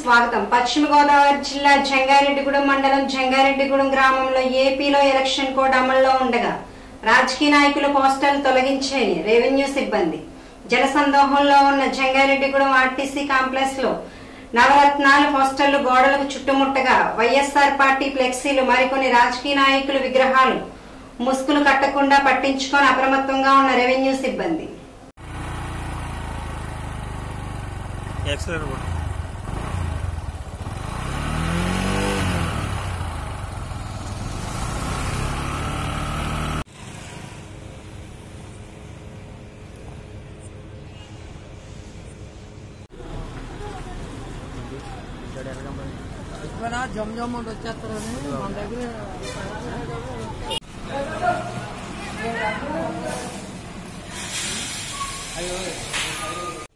స్వాగతం. పశ్చిమ గోదావరి జిల్లా జంగారెడ్డిగూడెం మండలం జంగారెడ్డిగూడెం గ్రామంలో ఏపీలో ఎలక్షన్ కోడ్ అమల్లో ఉండగా రాజకీయ నాయకుల పోస్టర్లు తొలగించేని రెవెన్యూ సిబ్బంది. జనసందోహంలో ఉన్న జంగారెడ్డిగూడెం ఆర్టీసీ కాంప్లెక్స్ లో నవరత్నాల పోస్టర్లు గోడలకు చుట్టుముట్టగా వైఎస్ఆర్ పార్టీ ఫ్లెక్సీలు, మరికొన్ని రాజకీయ నాయకుల విగ్రహాలు ముసుగులు కట్టకుండా పట్టించుకొని అప్రమత్తంగా ఉన్న రెవెన్యూ సిబ్బంది. జమ్ జమ్ అని వచ్చేస్తారని మన దగ్గర